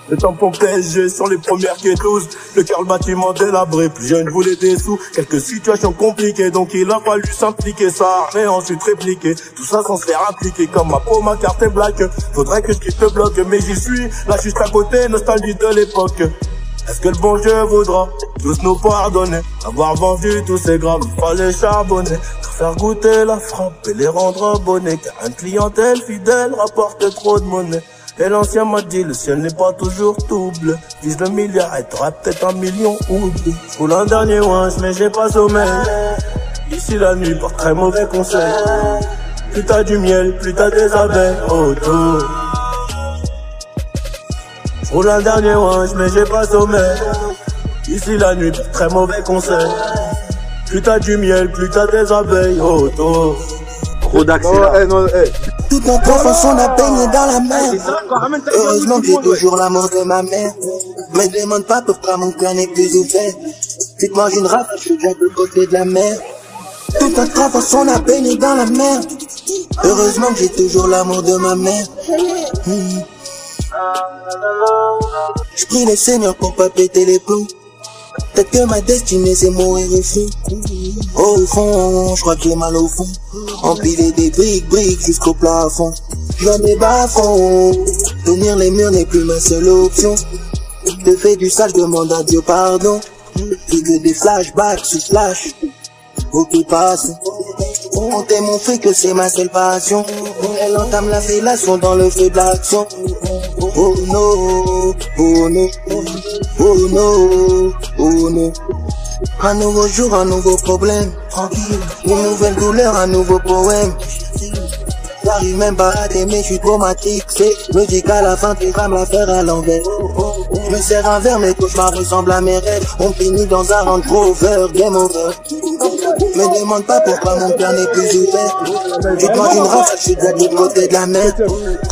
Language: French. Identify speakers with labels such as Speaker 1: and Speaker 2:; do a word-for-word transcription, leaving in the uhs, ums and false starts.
Speaker 1: Le tampon P S G sur les premières quêteuses. Le cœur le bâtiment délabré, plus jeune voulait des sous. Quelques situations compliquées, donc il a fallu s'impliquer. Ça mais ensuite répliquer, tout ça sans se faire impliquer. Comme ma peau, ma carte est black. Faudrait que je quitte le bloc, mais j'y suis. Là juste à côté, nostalgie de l'époque. Est-ce que le bon Dieu voudra tous nous pardonner? Avoir vendu tous ces grammes, il fallait charbonner. Pour faire goûter la frappe et les rendre abonnés. Car une clientèle fidèle rapporte trop de monnaie. Et l'ancien m'a dit, le ciel n'est pas toujours tout bleu. Vise le milliard et t'auras peut-être un million ou deux. Pour l'an dernier once, mais j'ai pas sommeil. Ici la nuit porte très mauvais conseil. Plus t'as du miel, plus t'as des abeilles autour. Pour l'an dernier once, mais j'ai pas sommeil. Ici la nuit porte très mauvais conseil. Plus t'as du miel, plus t'as des abeilles autour.
Speaker 2: Trop d'accélération.
Speaker 3: Hey, non, hey.
Speaker 4: Toute notre enfance on a baigné dans la mer. Heureusement que j'ai toujours l'amour de ma mère. Me demande pas pourquoi mon cœur n'est plus ouvert. Tu te manges une rafle, je suis déjà de côté de la mer. Toute notre enfance on a baigné dans la mer. Heureusement que j'ai toujours l'amour de ma mère. Mmh. Je prie le Seigneur pour pas péter les plombs. Peut-être que ma destinée c'est mourir ici. Au fond, je crois que j'ai mal au fond. Empiler des briques, briques jusqu'au plafond. J'en ai bas à fond. Tenir les murs n'est plus ma seule option. Je fais du sale, je demande à Dieu pardon. J'ai que des flashbacks sous flash. Au qui passe. On t'aime, on fait que c'est ma seule passion. Elle entame la fellation dans le feu de l'action. Oh no, oh no, oh no, oh no. Un nouveau jour, un nouveau problème. Tranquille, une nouvelle douleur, un nouveau poème. J'arrive même pas à t'aimer, je suis traumatique. C'est me dis qu'à la fin tu vas me la faire à l'envers. Je me sers un verre, mes cauchemars ressemblent à mes rêves. On finit dans un Range Rover, game over. Me demande pas pourquoi mon cœur n'est plus ouvert. Tu te manges une rafle, je suis de l'autre côté de la mer.